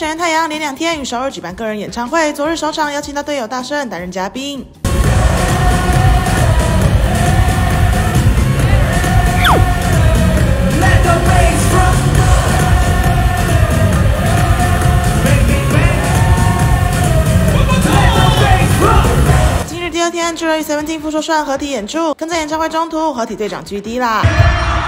成员太阳连2天与首尔举办个人演唱会，昨日首场邀请到队友大圣担任嘉宾。今日第2天，GROY 17 复说算合体演出，更在演唱会中途合体队长GD啦。